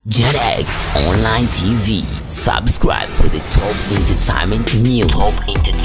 Gen X Online TV. Subscribe for the top entertainment news.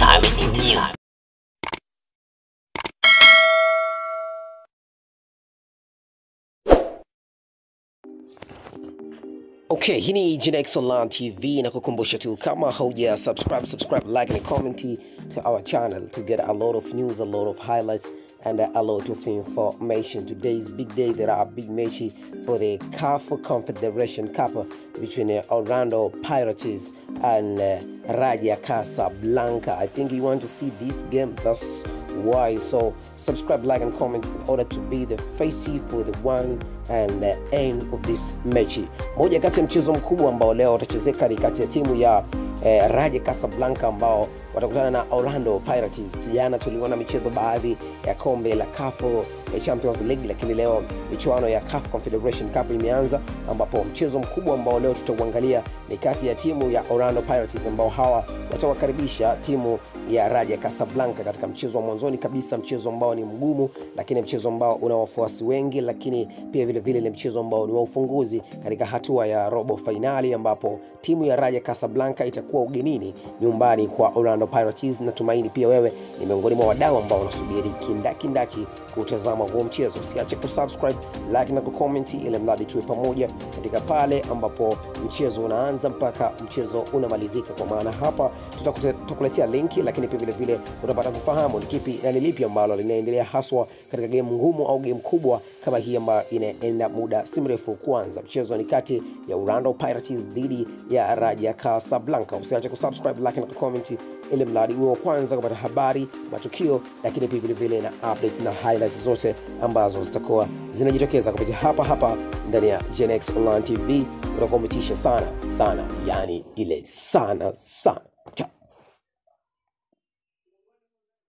Okay, hii ni Gen X Online TV na kukumbusha tu kama hauja subscribe, like and comment to our channel to get a lot of news, a lot of highlights and a lot of information. Today's big day. There are big matches for the Confederation Cup between Orlando Pirates and Raja Casablanca. I think you want to see this game, that's why. So subscribe, like and comment in order to be the facey for the one and end of this match. Moja kati ya mchezo mkubwa ambao leo utachezeka ni kati ya timu ya Raja Casablanca ambao watakutana na Orlando Pirates. Jana tuliona michezo baadhi ya kombe la CAF Champions League, lakini leo michuano ya CAF Confederation Cup imeanza, ambapo mchezo mkubwa ambao leo tutauangalia ni kati ya timu ya Orlando Pirates ambao hawa watawakaribisha timu ya Raja Casablanca katika mchezo wa mwanzoni kabisa, mchezo ambao ni mgumu, lakini mchezo ambao una wafuasi wengi, lakini pia vile ni mchezo ambao ni wa ufunguzi katika hatua ya robo finali, ambapo timu ya Raja Casablanca itakuwa ugenini nyumbani kwa Orlando Pirates. Natumaini pia wewe ni miongoni mwa wadau ambao wanasubiri kindaki kutazama huo mchezo. Usiache kusubscribe, like na kucomment ili mradi tuwe pamoja katika pale ambapo mchezo unaanza mpaka mchezo unamalizika, kwa maana hapa tutakuletea linki, lakini pia vile utapata kufahamu ni kipi na lipi ambalo linaendelea haswa katika game ngumu au game kubwa kama hii ambayo inaenda muda si mrefu kuanza. Mchezo ni kati ya Orlando Pirates dhidi ya Raja Casablanca. Usiache kusubscribe, like na kucomment ili mradi uwe wa kwanza kupata habari, matukio, lakini pia vile na update na highlights zote ambazo zitakuwa zinajitokeza kupitia hapa ndani ya Gen X Online TV. Utakometisha sana, yani ile sana. Ciao.